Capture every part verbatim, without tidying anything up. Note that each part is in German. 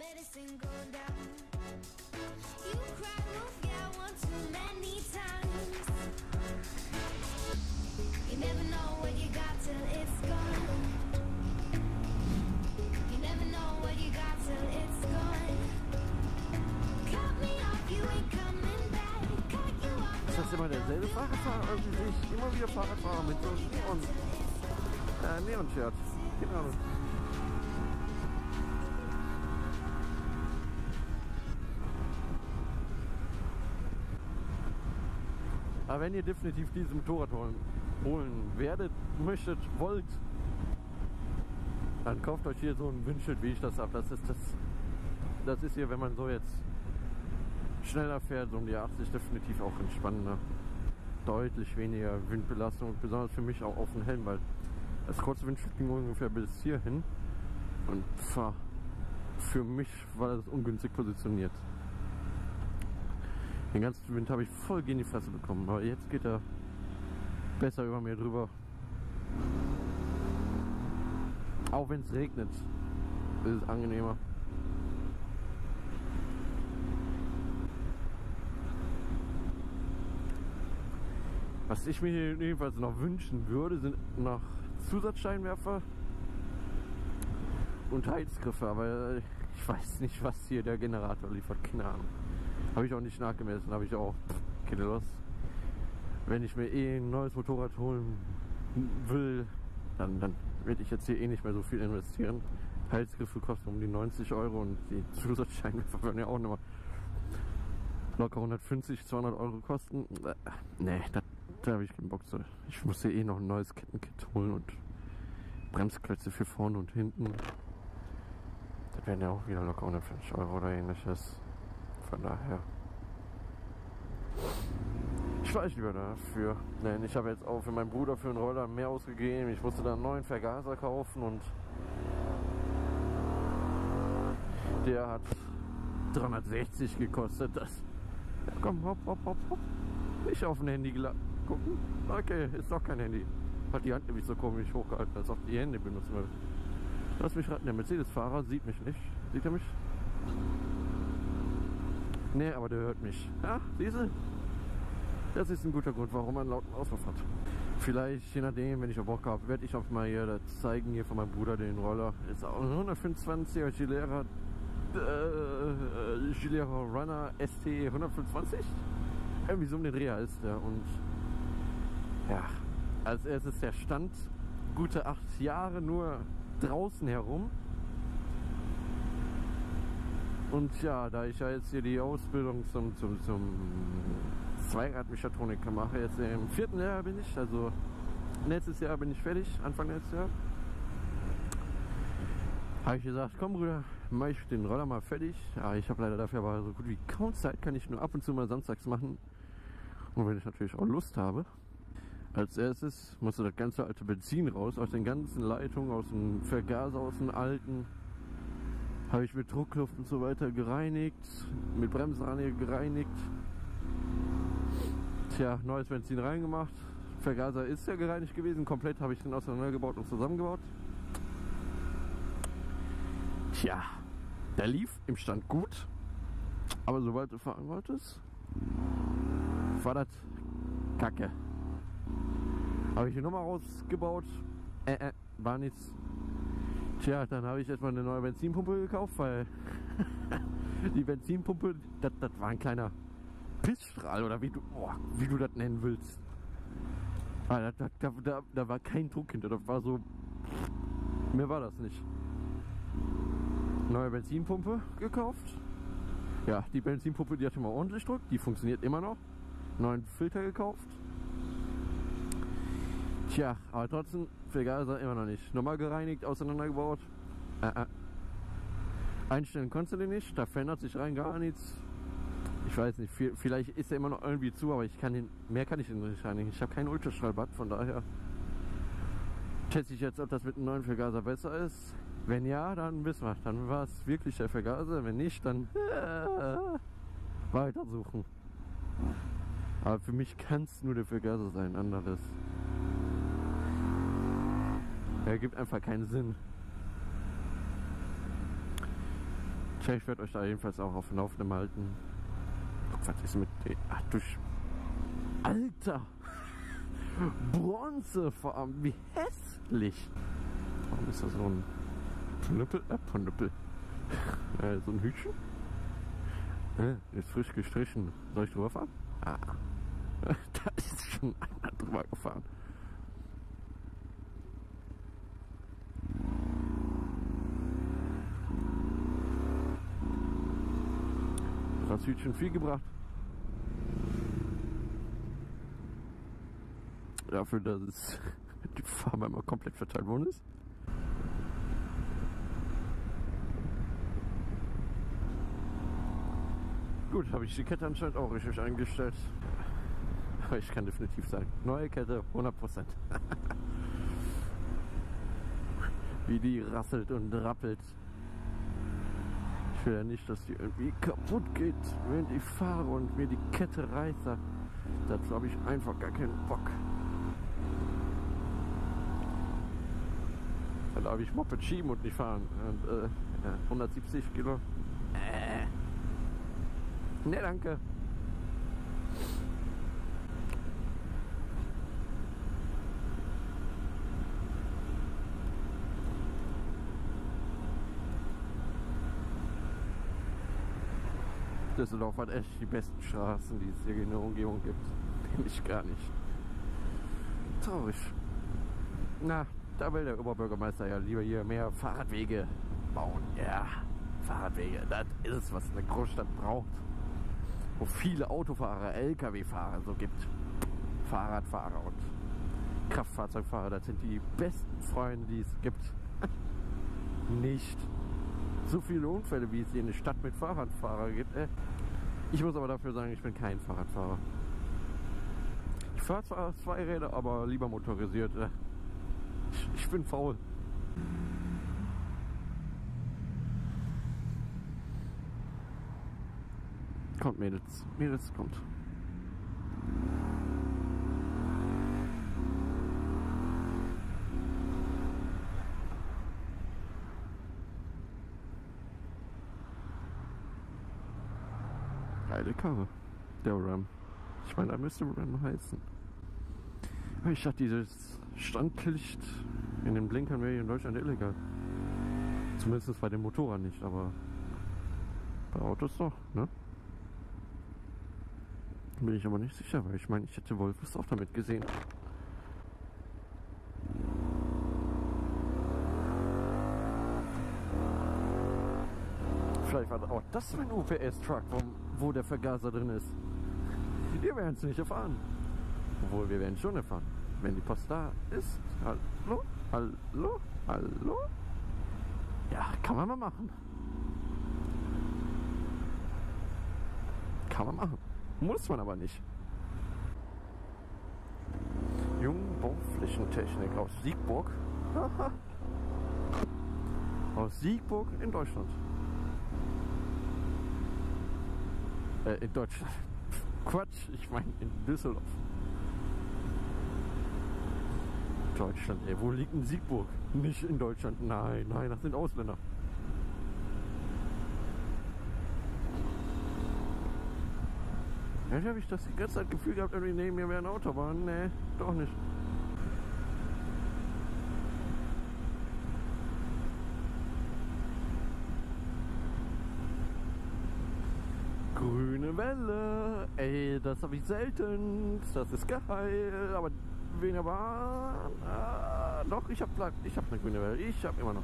medicine go down. You cry wolf, yeah, one too many times. You never know what you got till it's gone. You never know what you got till it's gone. Cut me off, you ain't coming back. Cut you off. Ist das immer derselbe Fahrradfahrer? Irgendwie sehe ich immer wieder Fahrradfahrer mit so Neon, äh, Neon-Shirt. Genau. Aber wenn ihr definitiv dieses Motorrad holen, holen werdet, möchtet, wollt, dann kauft euch hier so ein Windschild, wie ich das habe. Das ist das, das ist hier, wenn man so jetzt schneller fährt, so um die achtzig, definitiv auch entspannender. Deutlich weniger Windbelastung und besonders für mich auch auf den Helm, weil das kurze Windschild ging ungefähr bis hierhin und für mich war das ungünstig positioniert. Den ganzen Wind habe ich voll gegen die Fresse bekommen, aber jetzt geht er besser über mir drüber. Auch wenn es regnet, ist es angenehmer. Was ich mir jedenfalls noch wünschen würde, sind noch Zusatzscheinwerfer und Heizgriffe, aber ich weiß nicht, was hier der Generator liefert, keine Ahnung. Habe ich auch nicht nachgemessen, habe ich auch keine Lust. Wenn ich mir eh ein neues Motorrad holen will, dann, dann werde ich jetzt hier eh nicht mehr so viel investieren. Heizgriffe kosten um die neunzig Euro und die Zusatzscheinwerfer werden ja auch nochmal locker hundertfünfzig, zweihundert Euro kosten. Äh, nee, da, da habe ich keinen Bock zu. Ich muss hier eh noch ein neues Kettenkit holen und Bremsklötze für vorne und hinten. Das werden ja auch wieder locker hundertfünfzig Euro oder ähnliches. Von daher. Ich fahre lieber dafür. Denn ich habe jetzt auch für meinen Bruder für einen Roller mehr ausgegeben. Ich musste da einen neuen Vergaser kaufen und der hat dreihundertsechzig gekostet. Das. Ja, komm, hopp, hopp, hopp, hopp. Nicht auf ein Handy gucken. Okay, ist doch kein Handy. Hat die Hand nämlich so komisch hochgehalten, als ob die Hände benutzen würde. Lass mich raten, der Mercedes-Fahrer sieht mich nicht. Sieht er mich? Nee, aber der hört mich. Ja, siehst du? Das ist ein guter Grund, warum man einen lauten Auspuff hat. Vielleicht, je nachdem, wenn ich auch Bock habe, werde ich auch mal hier das zeigen, hier von meinem Bruder, den Roller. Ist auch ein hundertfünfundzwanziger Gilera, äh, Gilera Runner S T hundertfünfundzwanzig. Irgendwie so um den Dreh ist der. Und ja, als erstes der stand gute acht Jahre nur draußen herum. Und ja, da ich ja jetzt hier die Ausbildung zum, zum, zum Zweiradmechatroniker mache, jetzt im vierten Jahr bin ich, also letztes Jahr bin ich fertig, Anfang letztes Jahr, habe ich gesagt, komm Bruder, mach ich den Roller mal fertig. Ja, ich habe leider dafür aber so gut wie kaum Zeit, kann ich nur ab und zu mal samstags machen. Und wenn ich natürlich auch Lust habe. Als erstes musste das ganze alte Benzin raus, aus den ganzen Leitungen, aus dem Vergaser, aus dem alten. Habe ich mit Druckluft und so weiter gereinigt, mit Bremsenreiniger gereinigt. Tja, neues Benzin reingemacht. Vergaser ist ja gereinigt gewesen, komplett habe ich den auseinandergebaut und zusammengebaut. Tja, der lief im Stand gut, aber sobald du fahren wolltest, war das Kacke. Habe ich die Nummer rausgebaut, äh, äh, war nichts. Tja, dann habe ich erstmal eine neue Benzinpumpe gekauft, weil die Benzinpumpe, das, das war ein kleiner Pissstrahl oder wie du, oh, wie du das nennen willst. Da, da, da, da war kein Druck hinter, das war so, mehr war das nicht. Neue Benzinpumpe gekauft. Ja, die Benzinpumpe, die hatte mal ordentlich Druck, die funktioniert immer noch. Neuen Filter gekauft. Tja, aber trotzdem, Vergaser immer noch nicht. Nochmal gereinigt, auseinandergebaut. Äh, äh. Einstellen konntest du den nicht, da verändert sich rein gar nichts. Ich weiß nicht, vielleicht ist er immer noch irgendwie zu, aber ich kann den, mehr kann ich den nicht reinigen. Ich habe keinen Ultraschallbad, von daher teste ich jetzt, ob das mit einem neuen Vergaser besser ist. Wenn ja, dann wissen wir, dann war es wirklich der Vergaser. Wenn nicht, dann äh, weitersuchen. Aber für mich kann es nur der Vergaser sein, anderes. Er gibt einfach keinen Sinn. Ich werde euch da jedenfalls auch auf dem Laufenden halten. Was ist mit dem? Ach du Sch Alter! Bronzefarben, wie hässlich! Warum ist da so ein Pnüppel? Äh, Pnüppel. äh, so ein Hütchen? Äh, ist frisch gestrichen. Soll ich drüber fahren? Ah. Da ist schon einer drüber gefahren. Das Hütchen viel gebracht. Dafür, dass es die Farbe immer komplett verteilt worden ist. Gut, habe ich die Kette anscheinend auch richtig eingestellt. Aber ich kann definitiv sagen, neue Kette, hundert Prozent. Wie die rasselt und rappelt. Ich will ja nicht, dass die irgendwie kaputt geht, während ich fahre und mir die Kette reißt. Dazu habe ich einfach gar keinen Bock. Da darf ich Moped schieben und nicht fahren. Und, äh, hundertsiebzig Kilo. Äh. Ne, danke. Düsseldorf hat echt die besten Straßen, die es hier in der Umgebung gibt. Finde ich gar nicht. Traurig. Na, da will der Oberbürgermeister ja lieber hier mehr Fahrradwege bauen. Ja, Fahrradwege, das ist es, was eine Großstadt braucht. Wo viele Autofahrer, L K W-Fahrer so gibt. Fahrradfahrer und Kraftfahrzeugfahrer, das sind die besten Freunde, die es gibt. Nicht so viele Unfälle, wie es hier in der Stadt mit Fahrradfahrern gibt. Äh. Ich muss aber dafür sagen, ich bin kein Fahrradfahrer. Ich fahre zwar zwei Räder, aber lieber motorisiert. Äh. Ich, ich bin faul. Kommt, Mädels. Mädels, kommt. Geile Karre. Der Ram. Ich meine, da müsste Ram heißen. Aber ich dachte, dieses Standlicht in den Blinkern wäre hier in Deutschland illegal. Zumindest bei dem Motorrad nicht, aber bei Autos doch, ne? Bin ich aber nicht sicher, weil ich meine, ich hätte Wolfes auch damit gesehen. Vielleicht war das auch das mein U P S-Truck, wo, wo der Vergaser drin ist. Wir werden es nicht erfahren. Obwohl, wir werden schon erfahren. Wenn die Post da ist. Hallo? Hallo? Hallo? Ja, kann man mal machen. Kann man machen. Muss man aber nicht. Jungbauflächentechnik aus Siegburg. Aus Siegburg in Deutschland. Äh, in Deutschland. Quatsch, ich meine in Düsseldorf. Deutschland, ey, wo liegt denn Siegburg? Nicht in Deutschland, nein, nein, das sind Ausländer. Ja, habe ich das die ganze Zeit Gefühl gehabt, irgendwie neben mir wäre eine Autobahn. Nee, doch nicht. Grüne Welle, ey, das habe ich selten. Das ist geil, aber weniger Bahn. Ah, doch, ich habe ich hab eine grüne Welle. Ich habe immer noch.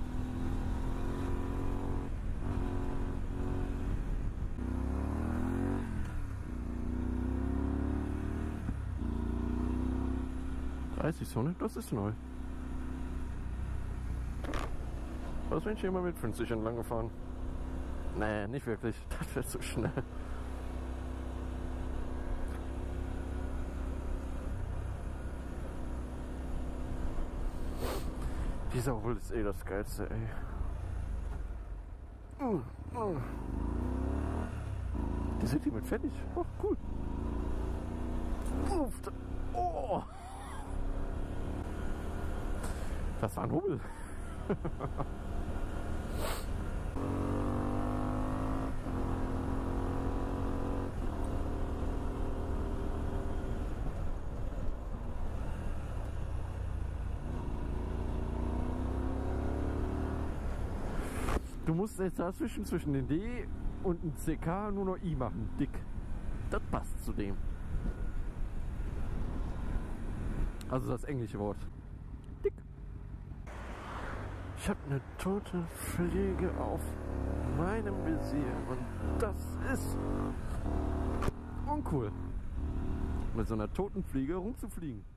dreißig Sonne, das ist neu. Was bin ich hier immer mit fünfzig entlang gefahren? Nee, nicht wirklich. Das wird zu schnell. Dieser Hol ist eh das Geilste, ey. Mm, mm. Die sind hiermit fertig. Oh, cool. Uff, da, oh. Das war ein Hubbel. Du musst jetzt dazwischen zwischen den D und dem C K nur noch I machen. Dick. Das passt zu dem. Also das englische Wort. Dick. Ich habe eine tote Fliege auf meinem Visier und das ist uncool, mit so einer toten Fliege rumzufliegen.